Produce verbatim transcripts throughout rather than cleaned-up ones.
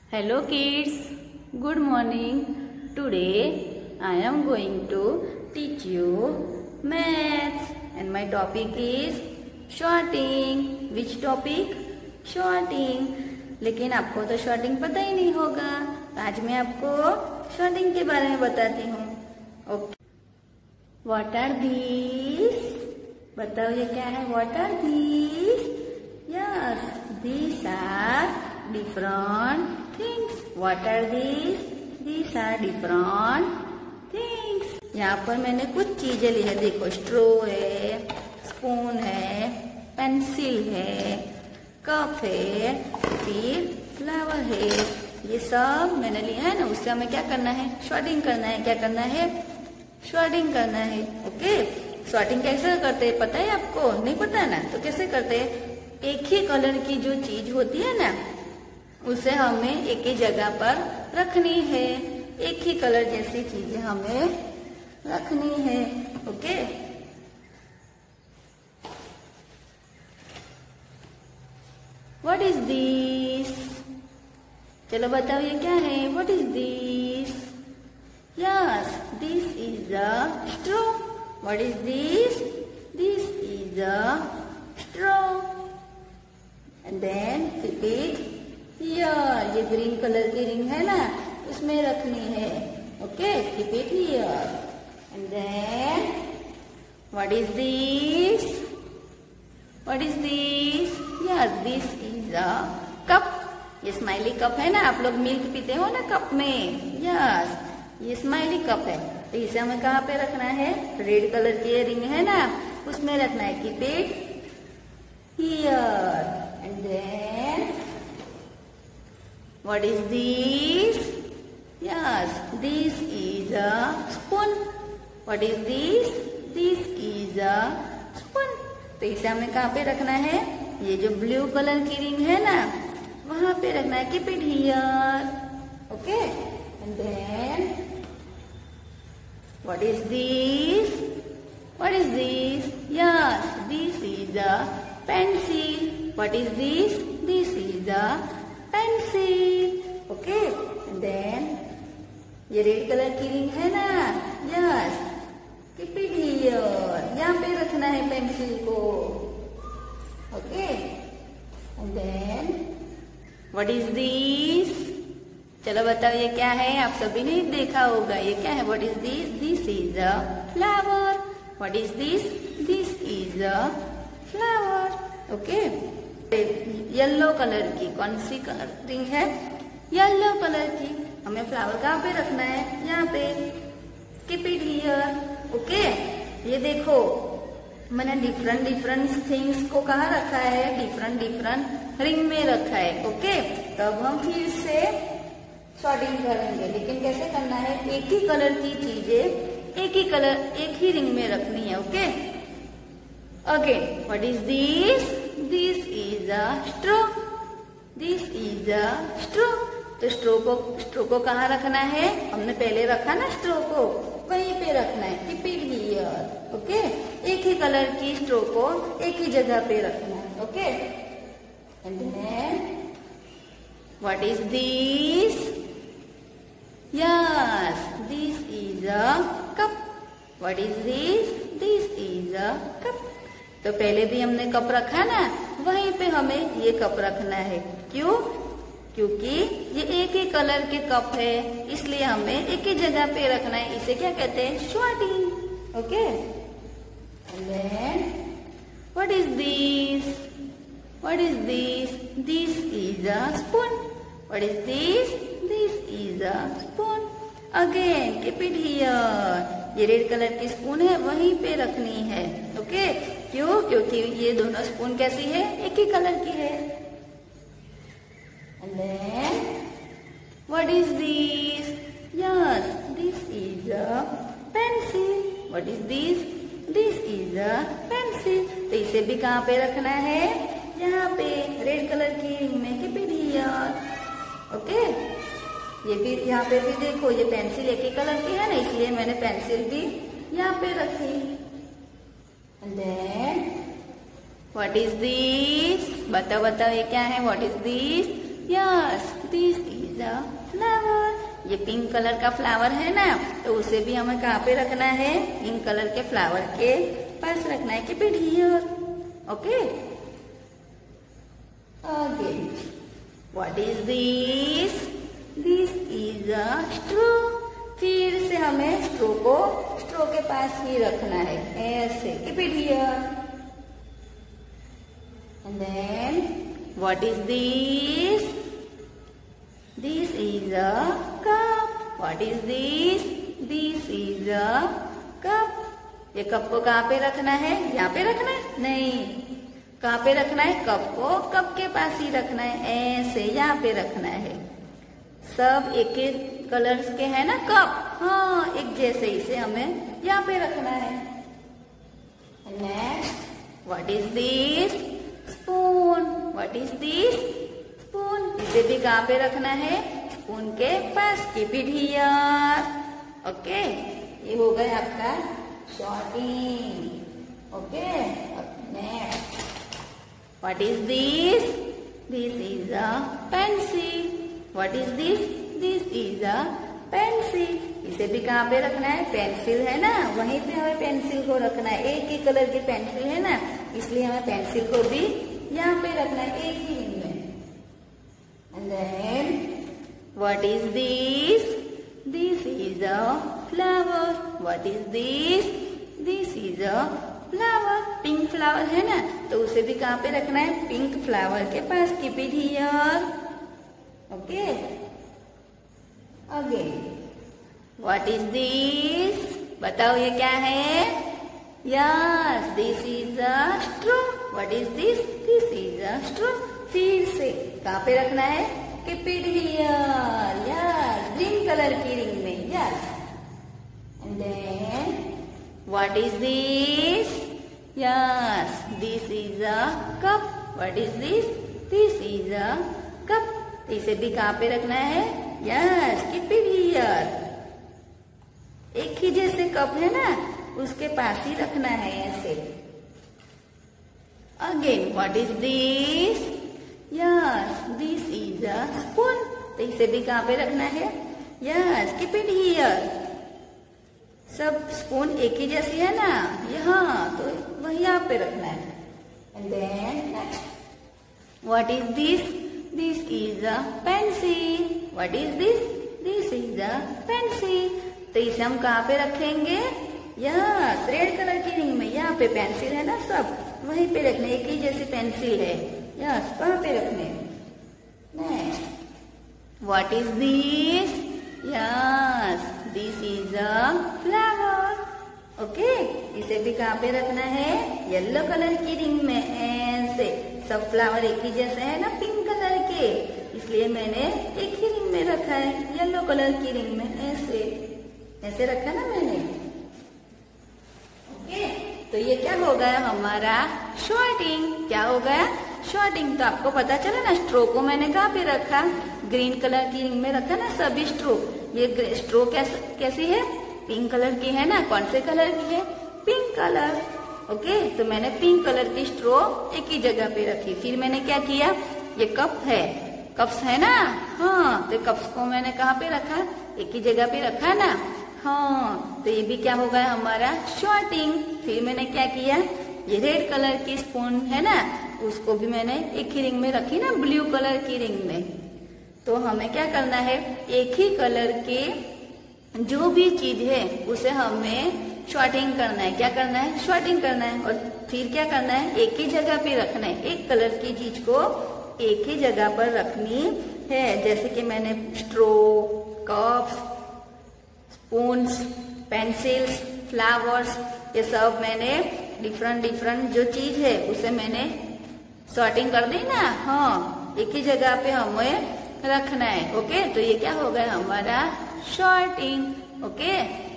Hello kids, good morning. Today I am going to teach you maths and my topic is sorting. Which topic? Sorting. लेकिन आपको तो sorting पता ही नहीं होगा, आज मैं आपको sorting के बारे में बताती हूँ. ओके. What are these? बताओ ये क्या है? What are these? Yes, these are different things. What are these? These are different things. यहाँ पर मैंने कुछ चीजें ली है. देखो, स्ट्रो है, स्पून है, पेंसिल है, कप है, फिर फ्लावर है. ये सब मैंने लिया है ना. उससे हमें क्या करना है? सॉर्टिंग करना है. क्या करना है? सॉर्टिंग करना है. ओके. सॉर्टिंग कैसे करते हैं पता है आपको? नहीं पता ना? तो कैसे करते हैं? एक ही कलर की जो चीज होती है ना, उसे हमें एक ही जगह पर रखनी है. एक ही कलर जैसी चीजें हमें रखनी है. ओके. What is this? चलो बताओ ये क्या है? What is this? Yes, this is a straw. What is this? This is a straw. And then repeat. Here, ये ग्रीन कलर की रिंग है ना, उसमें रखनी है. Okay. Repeat here. And then what is this? What is this? Yes, this is a cup. ये smiley cup है ना, आप लोग मिल्क पीते हो ना कप में. यस, ये स्माइली कप है. तो इसे हमें कहाँ पे रखना है? रेड कलर की रिंग है ना, उसमें रखना है. Keep it here. And then what is this? Yes, this is a spoon. What is this? This is a spoon. तो इसे हमें कहाँ पे रखना है? ये जो ब्लू कलर की रिंग है ना, वहां पे रखना है. Keep it here. Okay. And then what is this? What is this? Yes, this is a pencil. What is this? This is a pencil. Okay. Then ये रेड कलर की ring है ना. Yes, keep it here. यहाँ पे रखना है pencil को. Okay. And then what is this? चलो बताओ ये क्या है? आप सभी ने देखा होगा. ये क्या है? What is this? This is a flower. What is this? This is a flower. Okay. Yellow colour की कौन सी कलर रिंग है? येलो कलर की. हमें फ्लावर कहाँ पे रखना है? यहाँ पे. Keep it here. ओके. ये देखो, मैंने डिफरेंट डिफरेंट थिंग्स को कहाँ रखा है? डिफरेंट डिफरेंट रिंग में रखा है. ओके. तब हम फिर से सॉर्टिंग करेंगे. लेकिन कैसे करना है? एक ही कलर की चीजें एक ही कलर एक ही रिंग में रखनी है. Okay. Again, what is this? This is a straw. This is a straw. तो स्ट्रो को स्ट्रो को कहाँ रखना है? हमने पहले रखा ना स्ट्रो को, वहीं पे रखना है. Keep it here. ओके. एक ही कलर की स्ट्रो को एक ही जगह पे रखना है. Okay. And then what is this? Yes, this is a cup. What is this? This is a cup. तो पहले भी हमने कप रखा ना, वहीं पे हमें ये कप रखना है. क्यों? क्योंकि ये एक ही कलर के कप है, इसलिए हमें एक ही जगह पे रखना है. इसे क्या कहते हैं? Sorting. Okay. And then what is this? What is this? This is a spoon. What is this? This is a spoon. Again keep it here. ये रेड कलर की स्पून है, वहीं पे रखनी है. ओके. क्यों? क्योंकि ये दोनों स्पून कैसी है? एक ही कलर की है. And then what is this? Yes, this is a pencil. What is this? This is a pencil. तो इसे भी कहाँ पे रखना है? यहाँ पे रेड कलर की रिंग में. Keep it here. ओके. ये भी यहाँ पे भी देखो, ये पेंसिल एक ही कलर की है ना, इसलिए मैंने पेंसिल भी यहाँ पे रखी. And then what is this? बताओ बताओ ये क्या है? What is this? Yes this is a flower. ये पिंक कलर का फ्लावर है ना, तो उसे भी हमें कहाँ पे रखना है? पिंक कलर के फ्लावर के पास रखना है। Keep it here. Okay, again what is this? This is a straw. फिर से हमें स्ट्रॉ को स्ट्रॉ के पास ही रखना है, ऐसे। Keep it here. And then, what is this? This is a cup. What is this? This is a cup. ये cup को कहाँ पे रखना है? यहाँ पे रखना है? नहीं, कहाँ पे रखना है? कप को कप के पास ही रखना है, ऐसे यहाँ पे रखना है। सब एक एक कलर्स के हैं ना कप, हाँ एक जैसे, इसे हमें यहाँ पे रखना है। Next, what is this? Spoon. What is this? Spoon. इसे भी कहाँ पे रखना है? स्पून के पास। Keep it here. ओके, ये हो गया आपका sorting. Okay, next, what is this? This is a pencil. What is this? This is a pencil. इसे भी कहाँ पे रखना है? पेंसिल है ना, वहीं पे हमें पेंसिल को रखना है। एक ही कलर की पेंसिल है ना, इसलिए हमें पेंसिल को भी यहाँ पे रखना है, एक ही रिंग में। And then what is this? This is a flower. What is this? This is a flower. Pink flower है ना, तो उसे भी कहाँ पे रखना है? पिंक फ्लावर के पास। Keep it here. Okay, again what is this? बताओ ये क्या है? Yes this is a straw. What is this? This is a straw. फिर से कहाँ पे रखना है? Keep it here. Yes green colour की रिंग में। Yes, and then what is this? Yes this is a cup. What is this? This is a cup. इसे भी कहाँ पे रखना है? Yes keep it here. एक ही जैसे कप है ना, उसके पास ही रखना है, ऐसे। Again what is this? Yes this is a spoon. तो इसे भी कहाँ पे रखना है? Yes keep it here. सब स्पून एक ही जैसी है ना, यहाँ तो वही यहाँ पे रखना है। And then next, what is this? This is a pencil. What is this? This is a pencil. तो इसे हम कहाँ पे रखेंगे? यस रेड कलर की रिंग में। यहाँ पे पेंसिल है ना, सब वहीं पे रखने, एक ही जैसी पेंसिल है। यस वहाँ पे रखने। Next, what is this? Yes this is a flower. Okay, इसे भी कहाँ पे रखना है? येलो कलर की रिंग में, ऐसे। सब फ्लावर एक ही जैसे है ना, पिंक कलर के, इसलिए मैंने एक ही रिंग में रखा है, येलो कलर की रिंग में, ऐसे ऐसे रखा ना मैंने। ओके, तो ये क्या हो गया हमारा? शॉर्टिंग। क्या हो गया? शॉर्टिंग। तो आपको पता चला ना, स्ट्रो को मैंने कहाँ पे रखा? ग्रीन कलर की रिंग में रखा ना सभी स्ट्रो। ये स्ट्रो कैसी है? पिंक कलर की है ना। कौन से कलर की है? Pink colour. ओके, तो मैंने पिंक कलर की स्ट्रो एक ही जगह पे रखी। फिर मैंने क्या किया? ये कप है, कप्स है ना, हाँ, तो कप्स को मैंने कहाँ पे रखा? एक ही जगह पे रखा ना, हाँ, तो ये भी क्या हो गया हमारा? शॉर्टिंग। फिर मैंने क्या किया? ये रेड कलर की स्पून है ना, उसको भी मैंने एक ही रिंग में रखी ना, ब्लू कलर की रिंग में। तो हमें क्या करना है? एक ही कलर के जो भी चीज है उसे हमें शॉर्टिंग करना है। क्या करना है? शॉर्टिंग करना है। और फिर क्या करना है? एक ही जगह पे रखना है। एक कलर की चीज को एक ही जगह पर रखनी है। जैसे कि मैंने straw, cups, spoons, pencils, flowers, ये सब मैंने डिफरेंट डिफरेंट जो चीज है उसे मैंने सॉर्टिंग कर दी ना, हाँ, एक ही जगह पे हमें रखना है। ओके, तो ये क्या हो गया हमारा? Sorting. Okay,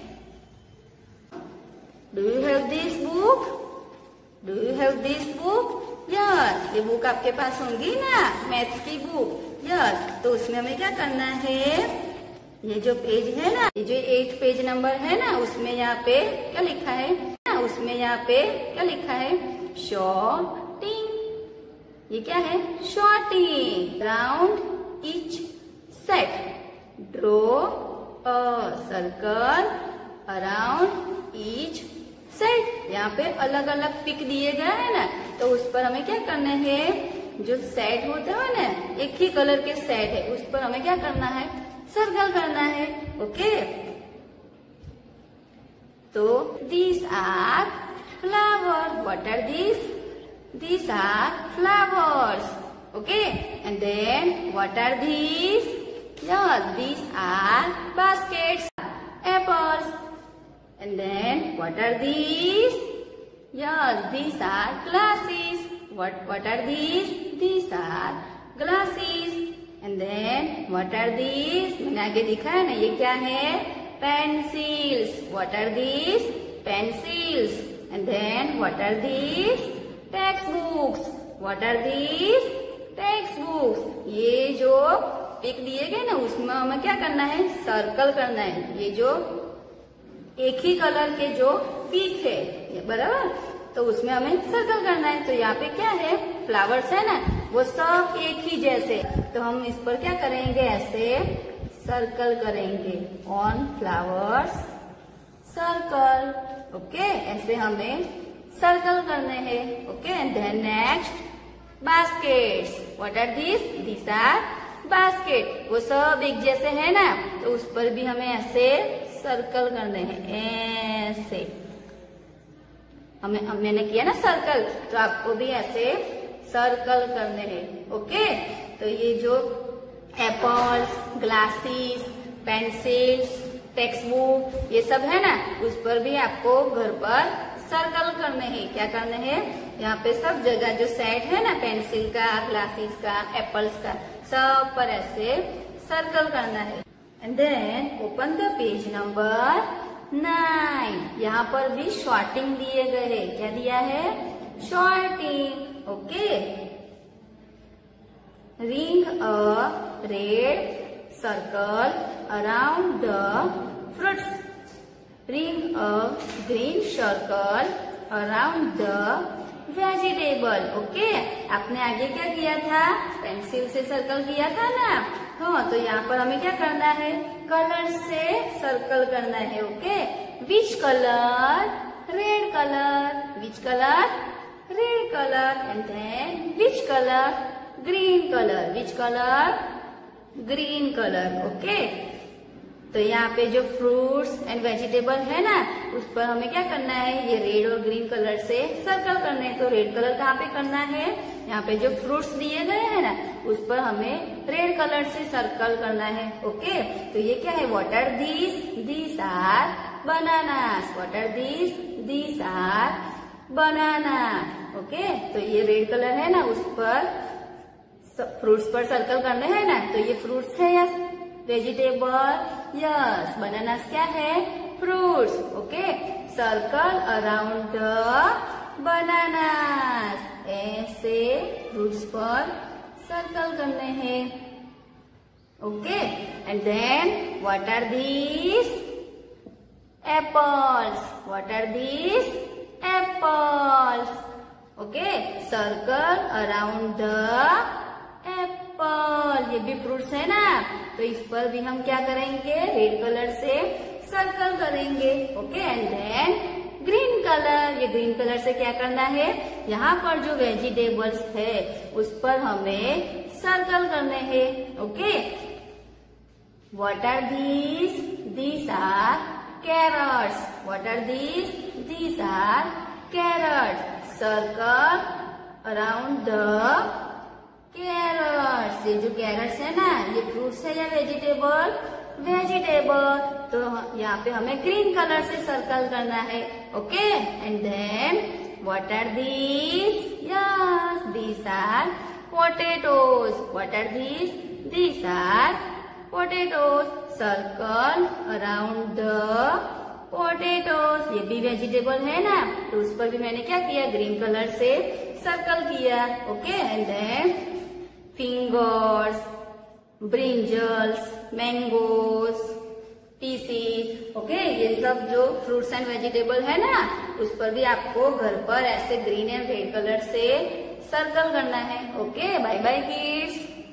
do you have this book? Do you have this book? Yes, ये बुक आपके पास होंगी ना, मैथ्स की बुक। यस, तो उसमें हमें क्या करना है? ये जो पेज है ना, ये जो एट पेज नंबर है ना, उसमें यहाँ पे क्या लिखा है ना, उसमें यहाँ पे क्या लिखा है? शॉर्टिंग। ये क्या है? Sorting. Round each set. Draw a circle around each set. यहाँ पे अलग अलग पिक दिए गए हैं ना, तो उस पर हमें क्या करना है, जो सेट होता है ना, एक ही कलर के सेट है, उस पर हमें क्या करना है, सर्कल करना है. ओके, तो these are flowers. What are these? These are flowers. Okay, and then what are these? Yes, these are baskets, apples. And then what are these? Yes, these are glasses. What what are these? These are glasses. And then what are these? मैंने आगे दिखा है ना, ये क्या है, pencils. What are these? Pencils. And then what are these? Textbooks. What are these? Textbooks. ये जो पिक दिए गए ना, उसमें हमें क्या करना है, सर्कल करना है. ये जो एक ही कलर के जो पिक है, ये बराबर, तो उसमें हमें सर्कल करना है. तो यहाँ पे क्या है, फ्लावर्स है ना, वो सब एक ही जैसे, तो हम इस पर क्या करेंगे, ऐसे सर्कल करेंगे. On flowers circle. ओके, ऐसे हमें सर्कल करने हैं. Okay, and then next baskets. What are this? This are basket. वो सब एक जैसे है ना, तो उस पर भी हमें ऐसे सर्कल करने हैं. ऐसे हमें मैंने किया ना सर्कल, तो आपको भी ऐसे सर्कल करने हैं. ओके, तो ये जो apples, glasses, pencils, text book, ये सब है ना, उस पर भी आपको घर पर सर्कल करने हैं. क्या करने हैं, यहाँ पे सब जगह जो सेट है ना, पेंसिल का, ग्लासेस का, एप्पल्स का, सब पर ऐसे सर्कल करना है. And then open the page number nine. यहाँ पर भी शॉर्टिंग दिए गए हैं. क्या दिया है, sorting. Okay, ring a red circle around the fruits. Ring a green circle around the vegetable. Okay, आपने आगे क्या किया था, पेंसिल से सर्कल किया था ना. हाँ, तो यहाँ पर हमें क्या करना है, कलर से सर्कल करना है. Okay, which colour, red colour. Which colour, red colour. And then which colour, green colour. Which colour, green colour. Okay, तो यहाँ पे जो फ्रूट्स एंड वेजिटेबल है ना, उस पर हमें क्या करना है, ये रेड और ग्रीन कलर से सर्कल करने हैं. तो रेड कलर कहाँ पे करना है, यहाँ पे जो फ्रूट्स दिए गए हैं ना, उस पर हमें रेड कलर से सर्कल करना है. ओके, तो ये क्या है, what are these? These are bananas. What are these? These are banana. Okay, तो ये रेड कलर है ना, उस पर फ्रूट्स पर सर्कल करने हैं ना. तो ये फ्रूट्स है या वेजिटेबल? यस, बनानास क्या है, fruits. Okay, circle around the bananas. ऐसे फ्रूट्स पर सर्कल करने हैं. Okay, and then what are these? Apples. What are these? Apples. Okay, circle around the apple. ये भी फ्रूट्स है ना, तो इस पर भी हम क्या करेंगे, रेड कलर से सर्कल करेंगे. Okay, and then green colour. ये ग्रीन कलर से क्या करना है, यहाँ पर जो वेजिटेबल्स है उस पर हमें सर्कल करने हैं. Okay, what are these? These are carrots. What are these? These are carrots. Circle around the carrots. ये जो कैरट्स है ना, ये फ्रूट्स है या वेजिटेबल? वेजिटेबल. तो यहाँ पे हमें ग्रीन कलर से सर्कल करना है. Okay, and then what are these? Yes, these are potatoes. What are these? These are potatoes. Circle around the potatoes. ये भी वेजिटेबल है ना, तो उस पर भी मैंने क्या किया, ग्रीन कलर से सर्कल किया. Okay, and then fingers, brinjals, mangoes, pieces. Okay, ये सब जो फ्रूट्स एंड वेजिटेबल है ना, उस पर भी आपको घर पर ऐसे ग्रीन एंड रेड कलर से सर्कल करना है. Okay, bye bye kids.